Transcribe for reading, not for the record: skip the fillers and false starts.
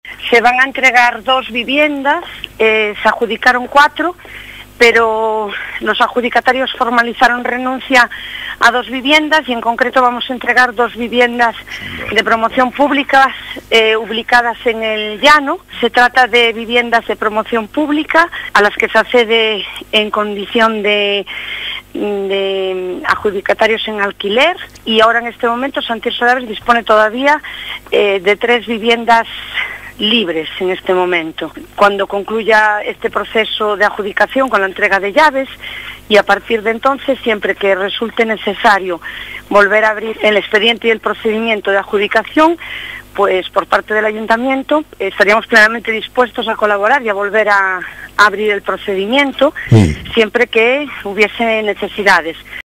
Se van a entregar 2 viviendas, se adjudicaron 4, pero los adjudicatarios formalizaron renuncia a 2 viviendas y en concreto vamos a entregar 2 viviendas de promoción pública ubicadas en el Llano. Se trata de viviendas de promoción pública a las que se accede en condición de adjudicatarios en alquiler, y ahora en este momento San Tirso de Aves dispone todavía de 3 viviendas libres en este momento. Cuando concluya este proceso de adjudicación con la entrega de llaves, y a partir de entonces, siempre que resulte necesario volver a abrir el expediente y el procedimiento de adjudicación, pues por parte del Ayuntamiento estaríamos plenamente dispuestos a colaborar y a volver a abrir el procedimiento, siempre que hubiese necesidades.